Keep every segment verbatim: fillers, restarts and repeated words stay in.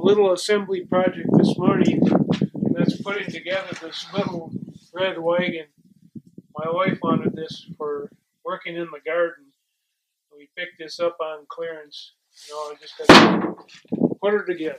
little assembly project this morning. That's putting together this little red wagon. My wife wanted this for working in the garden. We picked this up on clearance. You know, I just got to put her together.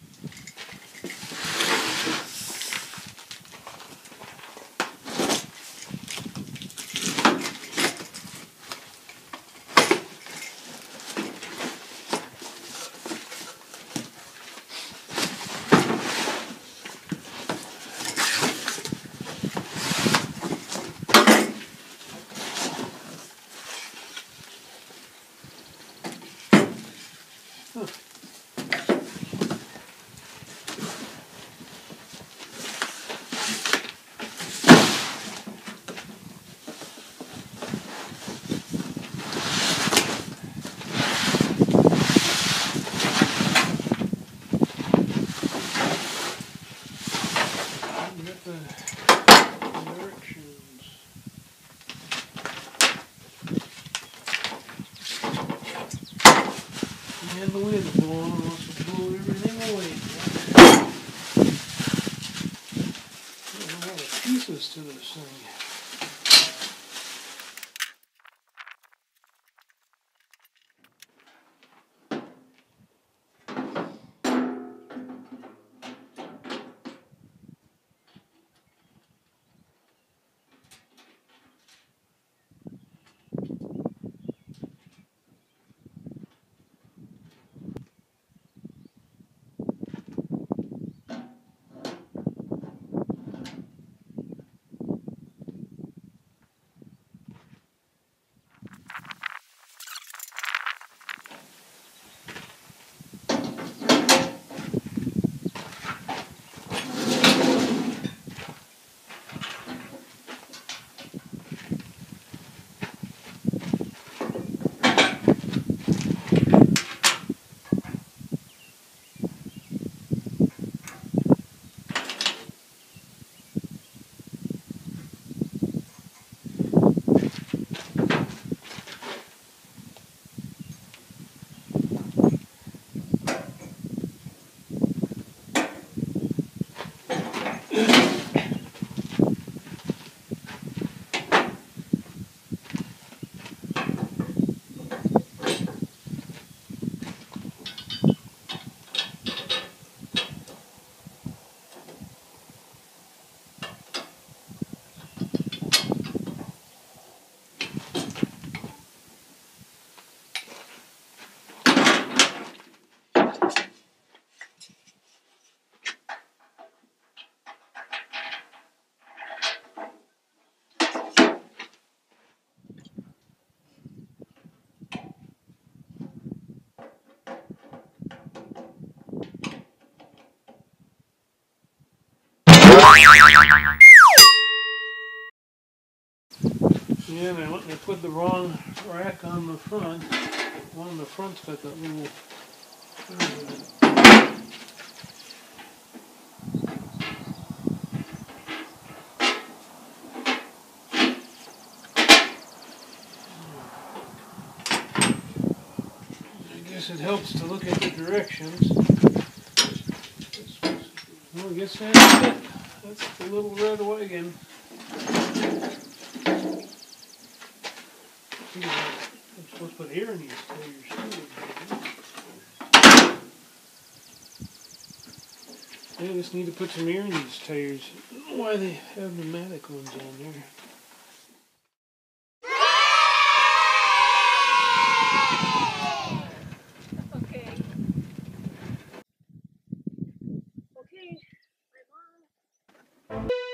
Huh. Get the directions. And the wind blowing wants to blow everything away. There's a lot of pieces to this thing. Yeah, and I went and I put the wrong rack on the front. One of the front's got that little... I guess it helps to look at the directions. Well, I guess that's it. That's the little red wagon. I'm supposed to put air in these tires. I just need to put some air in these tires. I don't know why they have pneumatic ones on there. Okay. Okay. My mom.